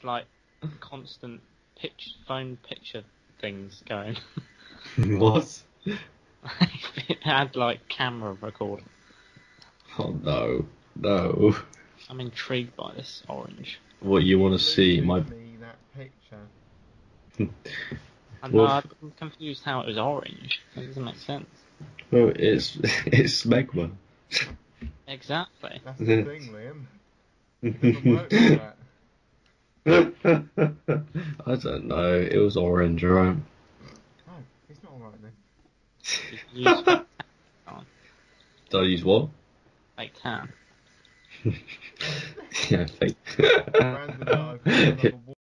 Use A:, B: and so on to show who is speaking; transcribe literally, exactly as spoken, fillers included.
A: have like constant pitch phone picture things going.
B: What?
A: It had like camera recording.
B: Oh no, no.
A: I'm intrigued by this orange.
B: What you want to see? My.
C: Me that picture.
A: I'm,
B: Well,
A: not, I'm confused how it was orange. That doesn't make sense.
B: well, it's it's smegma.
A: Exactly.
C: That's the thing, Liam. It doesn't work like that.
B: I don't know. It was orange, right?
C: Oh, it's not alright then.
A: You use fake tan.
B: Did I use what?
A: Fake tan.
B: Yeah, fake.
C: Brandon, I've got another